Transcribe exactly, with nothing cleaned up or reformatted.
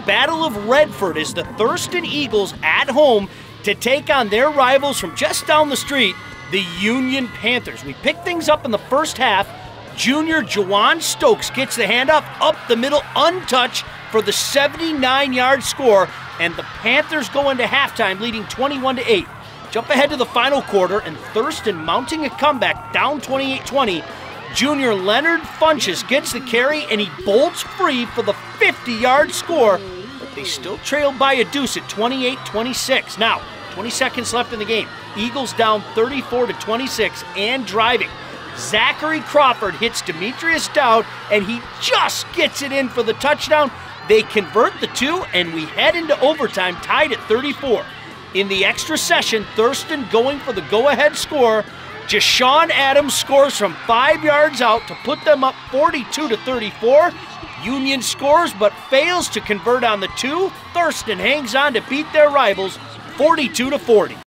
Battle of Redford is the Thurston Eagles at home to take on their rivals from just down the street, the Union Panthers. We pick things up in the first half. Junior Juwan Stokes gets the handoff up the middle, untouched for the seventy-nine yard score, and the Panthers go into halftime leading twenty-one to eight. Jump ahead to the final quarter, and Thurston mounting a comeback down twenty-eight twenty. Junior Leonard Funches gets the carry, and he bolts free for the fifty yard score, but they still trail by a deuce at twenty-eight twenty-six. Now, twenty seconds left in the game. Eagles down thirty-four to twenty-six and driving. Zachary Crawford hits Demetrius Dowd, and he just gets it in for the touchdown. They convert the two, and we head into overtime tied at thirty-four. In the extra session, Thurston going for the go-ahead score. Jashawn Adams scores from five yards out to put them up forty-two to thirty-four. Union scores but fails to convert on the two. Thurston hangs on to beat their rivals forty-two to forty.